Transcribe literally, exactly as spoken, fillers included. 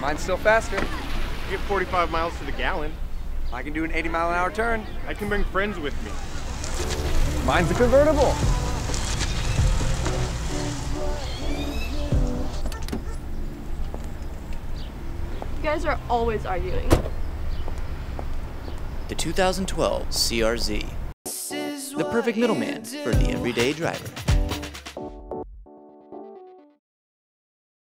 Mine's still faster. You get forty-five miles to the gallon. I can do an eighty mile an hour turn. I can bring friends with me. Mine's a convertible. You guys are always arguing. The two thousand twelve C R Z. The perfect middleman for the everyday driver.